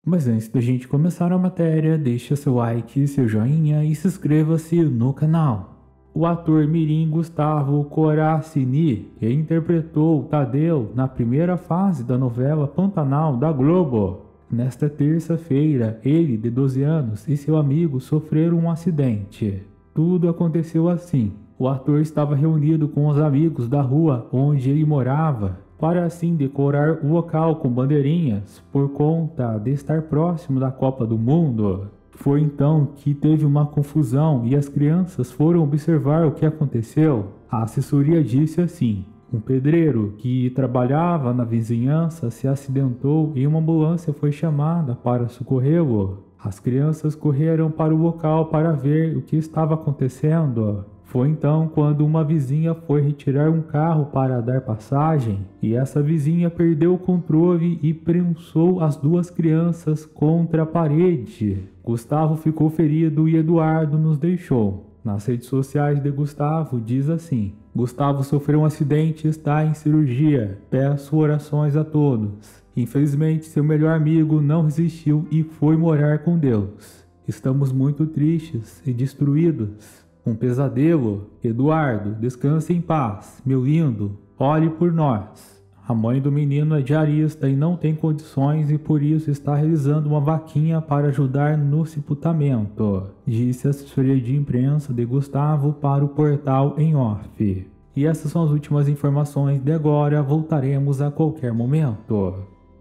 Mas antes da gente começar a matéria, deixa seu like, seu joinha e se inscreva-se no canal. O ator mirim Gustavo Coracini interpretou Tadeu na primeira fase da novela Pantanal da Globo. Nesta terça-feira, ele, de 12 anos, e seu amigo sofreram um acidente. Tudo aconteceu assim. O ator estava reunido com os amigos da rua onde ele morava, para assim decorar o local com bandeirinhas, por conta de estar próximo da Copa do Mundo. Foi então que teve uma confusão e as crianças foram observar o que aconteceu. A assessoria disse assim: um pedreiro que trabalhava na vizinhança se acidentou e uma ambulância foi chamada para socorrê-lo. As crianças correram para o local para ver o que estava acontecendo. Foi então quando uma vizinha foi retirar um carro para dar passagem e essa vizinha perdeu o controle e prensou as duas crianças contra a parede. Gustavo ficou ferido e Eduardo nos deixou. Nas redes sociais de Gustavo diz assim: Gustavo sofreu um acidente e está em cirurgia. Peço orações a todos. Infelizmente, seu melhor amigo não resistiu e foi morar com Deus. Estamos muito tristes e destruídos. Um pesadelo. Eduardo, descanse em paz. Meu lindo, ore por nós. A mãe do menino é diarista e não tem condições e por isso está realizando uma vaquinha para ajudar no sepultamento, disse a assessoria de imprensa de Gustavo para o portal Em Off. E essas são as últimas informações de agora, voltaremos a qualquer momento.